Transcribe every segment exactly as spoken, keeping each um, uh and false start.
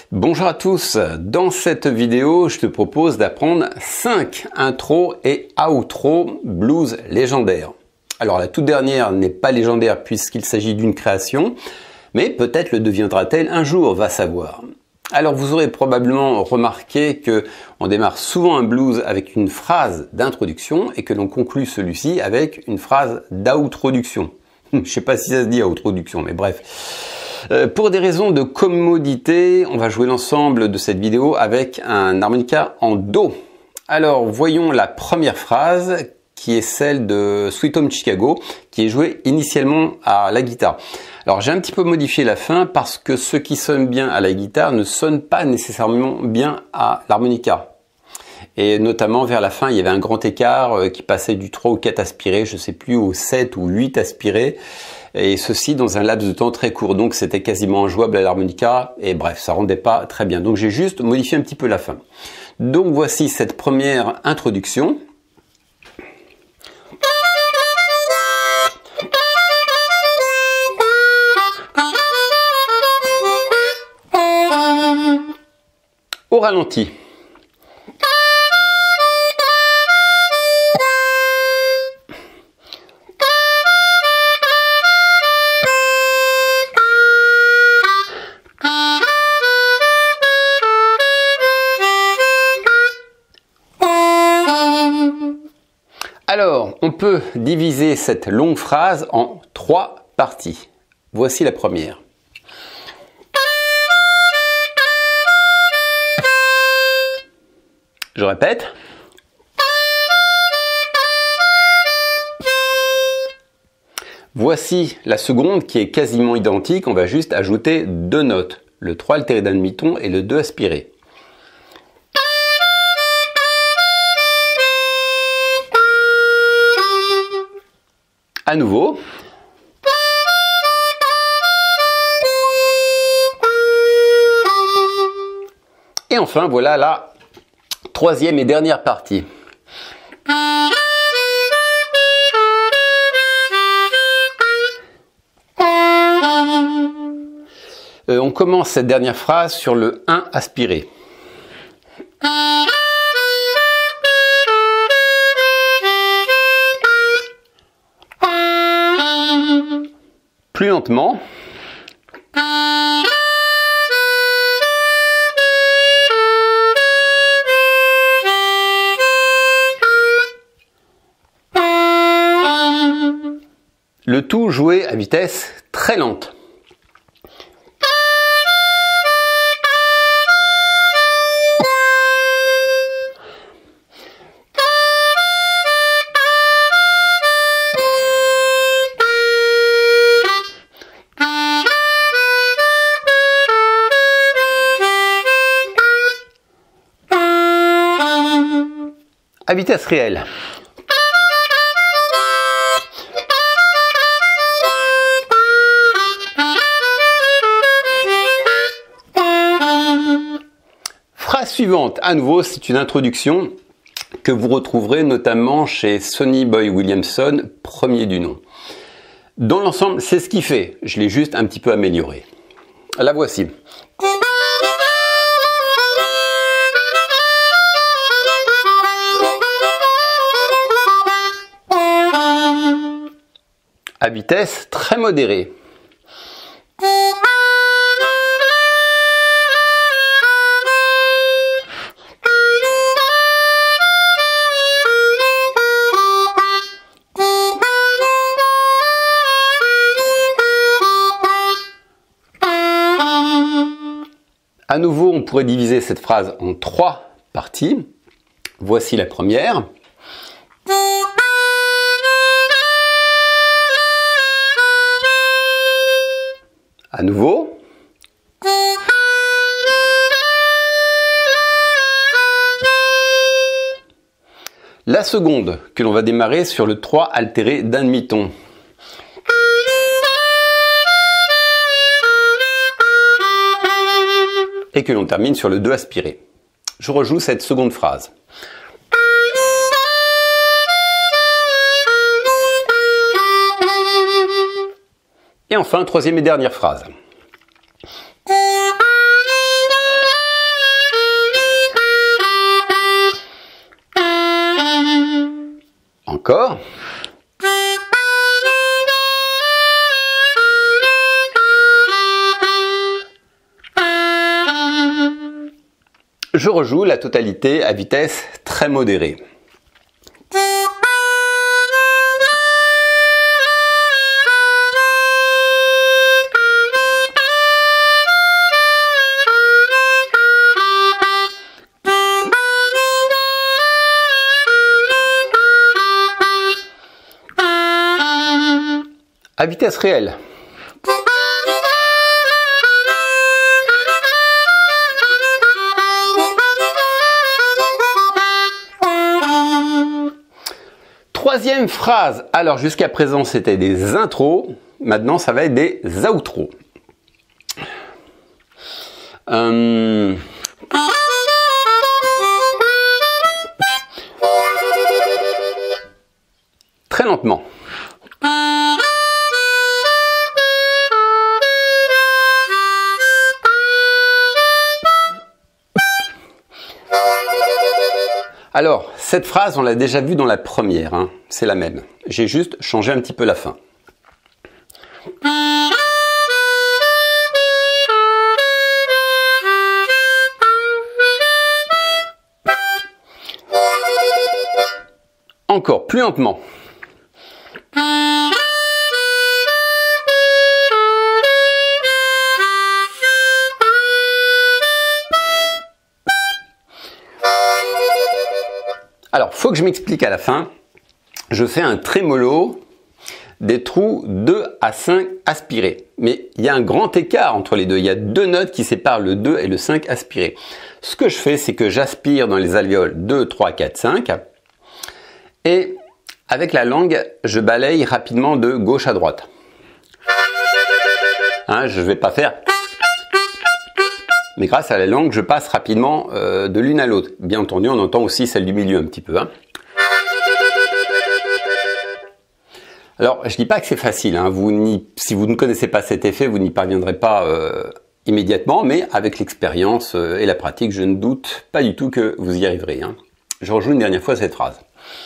Bonjour à tous, dans cette vidéo je te propose d'apprendre cinq intros et outros blues légendaires. Alors la toute dernière n'est pas légendaire puisqu'il s'agit d'une création, mais peut-être le deviendra-t-elle un jour, va savoir. Alors vous aurez probablement remarqué que on démarre souvent un blues avec une phrase d'introduction et que l'on conclut celui-ci avec une phrase d'outroduction. Je ne sais pas si ça se dit outroduction, mais bref. Euh, pour des raisons de commodité, on va jouer l'ensemble de cette vidéo avec un harmonica en Do. Alors voyons la première phrase qui est celle de Sweet Home Chicago, qui est jouée initialement à la guitare. Alors j'ai un petit peu modifié la fin parce que ce qui sonne bien à la guitare ne sonne pas nécessairement bien à l'harmonica. Et notamment vers la fin, il y avait un grand écart qui passait du trois au quatre aspiré, je ne sais plus, au sept ou huit aspiré. Et ceci dans un laps de temps très court. Donc c'était quasiment injouable à l'harmonica. Et bref, ça rendait pas très bien. Donc j'ai juste modifié un petit peu la fin. Donc voici cette première introduction. Au ralenti. Alors, on peut diviser cette longue phrase en trois parties. Voici la première. Je répète. Voici la seconde qui est quasiment identique. On va juste ajouter deux notes, le trois altéré d'un demi-ton et le deux aspiré. À nouveau. Et enfin, voilà la troisième et dernière partie. Euh, on commence cette dernière phrase sur le un aspiré. Plus lentement. Le tout joué à vitesse très lente. À vitesse réelle. Phrase suivante, à nouveau, c'est une introduction que vous retrouverez notamment chez Sonny Boy Williamson, premier du nom. Dans l'ensemble, c'est ce qu'il fait. Je l'ai juste un petit peu amélioré. La voici. À vitesse très modérée. À nouveau, on pourrait diviser cette phrase en trois parties. Voici la première. À nouveau. La seconde, que l'on va démarrer sur le trois altéré d'un demi-ton. Et que l'on termine sur le deux aspiré. Je rejoue cette seconde phrase. Et enfin, troisième et dernière phrase. encore. Je rejoue la totalité à vitesse très modérée. À vitesse réelle. Troisième phrase. Alors jusqu'à présent c'était des intros, maintenant ça va être des outros. Euh... Très lentement. Alors, cette phrase, on l'a déjà vue dans la première, hein. C'est la même. J'ai juste changé un petit peu la fin. Encore plus lentement. Alors, faut que je m'explique à la fin. Je fais un trémolo des trous deux à cinq aspirés. Mais il y a un grand écart entre les deux. Il y a deux notes qui séparent le deux et le cinq aspiré. Ce que je fais, c'est que j'aspire dans les alvéoles deux, trois, quatre, cinq. Et avec la langue, je balaye rapidement de gauche à droite. Hein, je ne vais pas faire... Mais grâce à la langue, je passe rapidement euh, de l'une à l'autre. Bien entendu, on entend aussi celle du milieu un petit peu. Hein. Alors, je dis pas que c'est facile. Hein. Vous si vous ne connaissez pas cet effet, vous n'y parviendrez pas euh, immédiatement. Mais avec l'expérience euh, et la pratique, je ne doute pas du tout que vous y arriverez. Hein. Je rejoue une dernière fois cette phrase.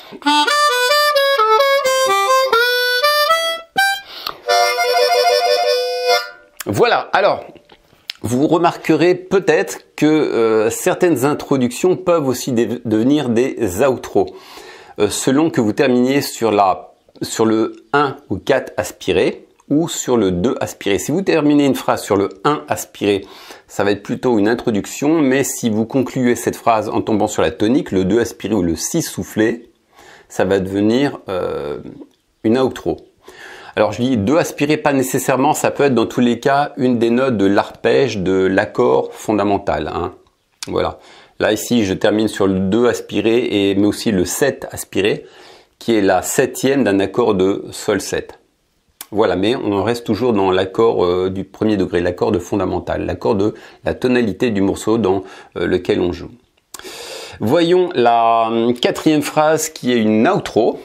Voilà, alors... Vous remarquerez peut-être que euh, certaines introductions peuvent aussi devenir des outros, euh, selon que vous terminiez sur, la, sur le un ou quatre aspiré ou sur le deux aspiré. Si vous terminez une phrase sur le un aspiré, ça va être plutôt une introduction, mais si vous concluez cette phrase en tombant sur la tonique, le deux aspiré ou le six soufflé, ça va devenir euh, une outro. Alors je dis deux aspirés, pas nécessairement, ça peut être dans tous les cas une des notes de l'arpège de l'accord fondamental. Hein. Voilà. Là ici je termine sur le deux aspiré et mais aussi le sept aspiré qui est la septième d'un accord de sol sept. Voilà, mais on reste toujours dans l'accord euh, du premier degré, l'accord de fondamental, l'accord de la tonalité du morceau dans euh, lequel on joue. Voyons la quatrième phrase qui est une outro.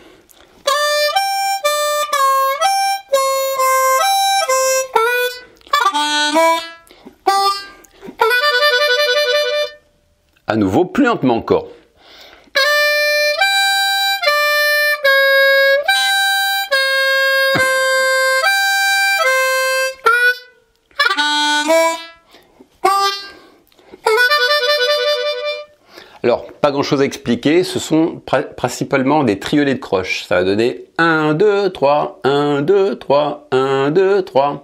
À nouveau, plus lentement encore. Alors, pas grand chose à expliquer, ce sont principalement des triolets de croche. Ça va donner un, deux, trois, un, deux, trois, un, deux, trois.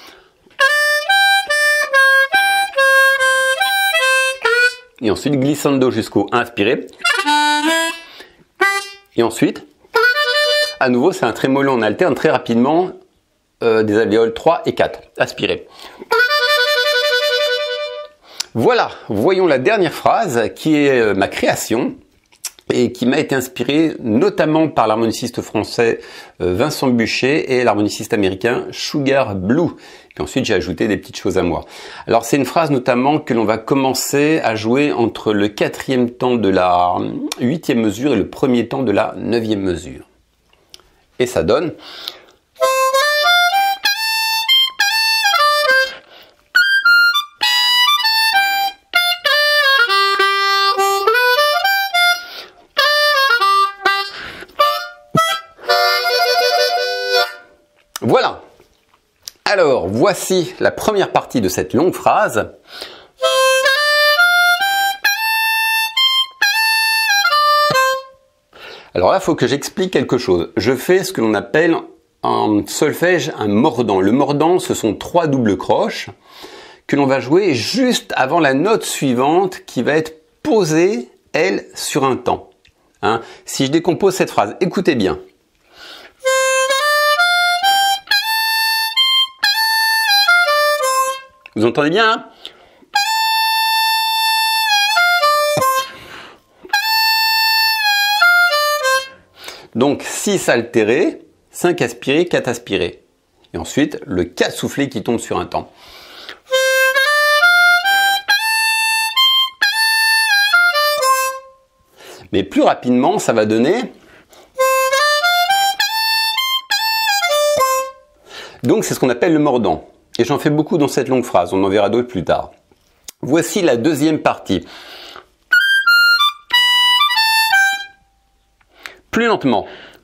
Et ensuite glissando jusqu'au un aspiré. Et ensuite, à nouveau, c'est un trémolo, on alterne très rapidement euh, des alvéoles trois et quatre aspirés. Voilà, voyons la dernière phrase qui est euh, ma création et qui m'a été inspirée notamment par l'harmoniciste français euh, Vincent Buchet et l'harmoniciste américain Sugar Blue. Et ensuite, j'ai ajouté des petites choses à moi. Alors, c'est une phrase notamment que l'on va commencer à jouer entre le quatrième temps de la huitième mesure et le premier temps de la neuvième mesure. Et ça donne... Alors, voici la première partie de cette longue phrase. Alors là, il faut que j'explique quelque chose. Je fais ce que l'on appelle en solfège un mordant. Le mordant, ce sont trois doubles croches que l'on va jouer juste avant la note suivante qui va être posée, elle, sur un temps. Hein? Si je décompose cette phrase, écoutez bien. Vous entendez bien, hein? Donc six altérés, cinq aspirés, quatre aspirés. Et ensuite, le quatre soufflé qui tombe sur un temps. Mais plus rapidement, ça va donner... Donc c'est ce qu'on appelle le mordant. Et j'en fais beaucoup dans cette longue phrase, on en verra d'autres plus tard. Voici la deuxième partie. Plus lentement.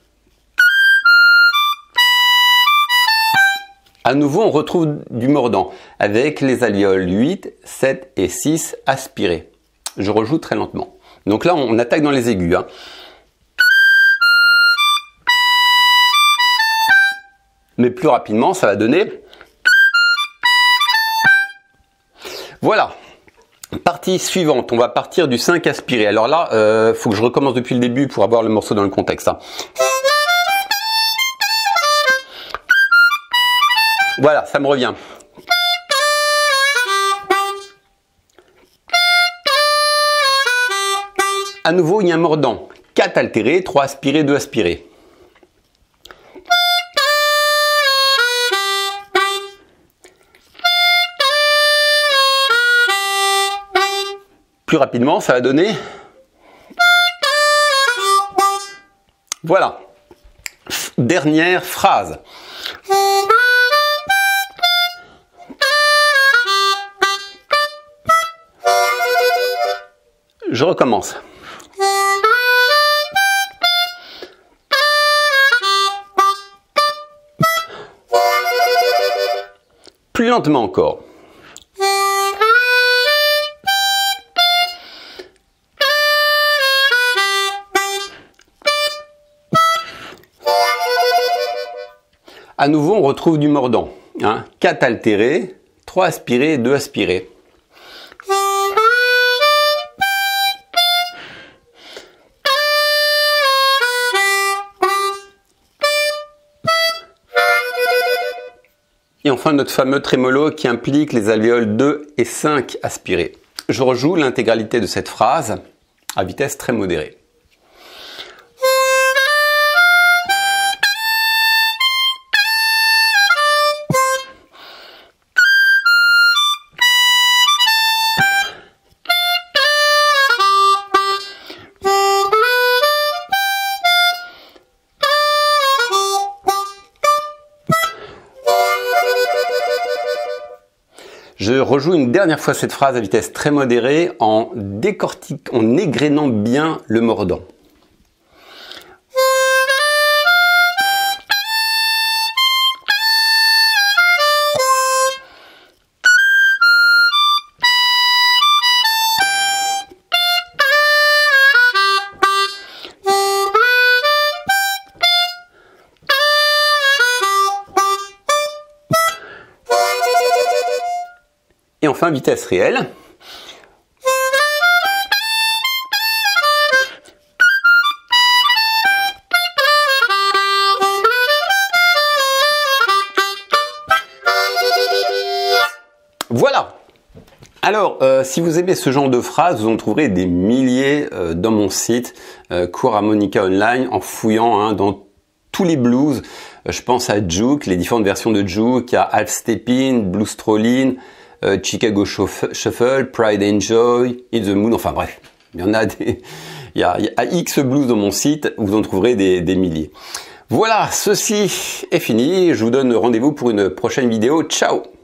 À nouveau, on retrouve du mordant avec les alvéoles huit, sept et six aspirés. Je rejoue très lentement. Donc là, on attaque dans les aigus. Hein. Mais plus rapidement, ça va donner... Voilà. Partie suivante, on va partir du cinq aspiré. Alors là, il euh, faut que je recommence depuis le début pour avoir le morceau dans le contexte. Hein. Voilà, ça me revient. À nouveau, il y a un mordant. quatre altérés, trois aspirés, deux aspirés. Plus rapidement, ça va donner... Voilà. Dernière phrase. Je recommence. Plus lentement encore. À nouveau, on retrouve du mordant. Hein, quatre altérés, trois aspirés, deux aspirés. Et enfin, notre fameux trémolo qui implique les alvéoles deux et cinq aspirés. Je rejoue l'intégralité de cette phrase à vitesse très modérée. Je rejoue une dernière fois cette phrase à vitesse très modérée en décortiquant, en égrénant bien le mordant. Et enfin, vitesse réelle. Voilà. Alors, euh, si vous aimez ce genre de phrases, vous en trouverez des milliers euh, dans mon site euh, Cours Harmonica Online en fouillant hein, dans tous les blues. Euh, je pense à Juke, les différentes versions de Juke, à Half Step In, Blues Strollin, euh, Chicago Shuffle, Pride and Joy, In the Mood, enfin bref, il y en a des, il y a, il y a X blues dans mon site, vous en trouverez des, des milliers. Voilà, ceci est fini, je vous donne rendez-vous pour une prochaine vidéo, ciao!